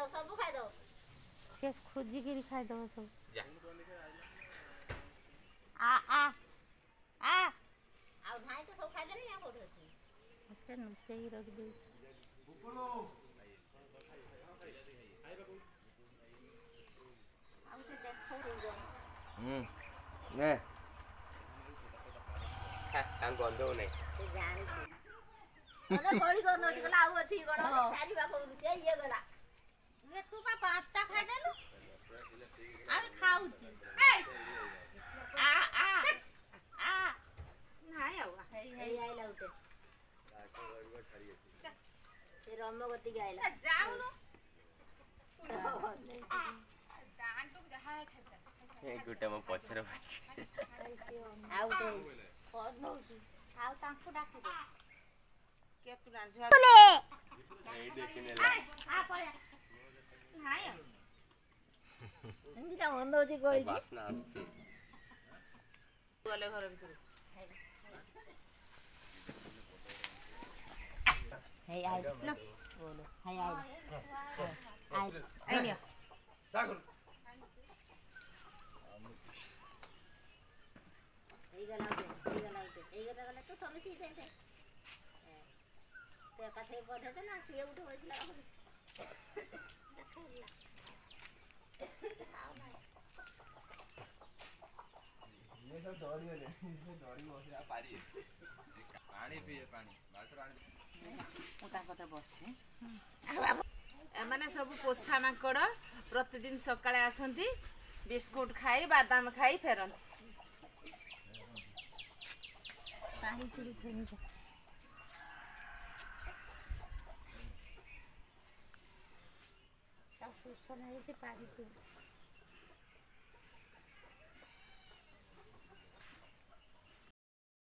सब खाई दो से खोजी के खाई दो सब आ आ आ आउ धाई तो सब खाई देनी या कोठे अछि अच्छा नुसे ही रख दे आउ ते देखो रे ने तां गंदो नै ते जानि अरे बड़ी गंदो अछि गला आउ अछि गण चारि बाप बुझे ये गला ये तू बा पांचटा खाई देलु अरे खाऊ ए आ आ आ नाही आउ हे आइला उठे से रमगति गाइला जाऊ न दान तो जहा खाइता ए गुटा म पछर बछि आउ तो कोन नउसी आउ तांको डाकी दे के तू रांझा ए देखिने ला आ पळे नाही आउ इंदिरा बंद होची कोई बासना आछी बोले घर भीतर हे आई लो बोलो हे आई आई दागुन এই গলা তো সমিতি দেছে ते कासे पढ़े ना से उठ होइला ये सब डरियो ने डरी बसिया पारी पानी पिए पानी बाल्टर आनी ता कत बसे माने सब पोसा माकड़ प्रतिदिन सकाळे आसंती बिस्कुट खाई बादाम खाई फेरन पानी चुरी फेनी सब सुसन है से पानी चुरी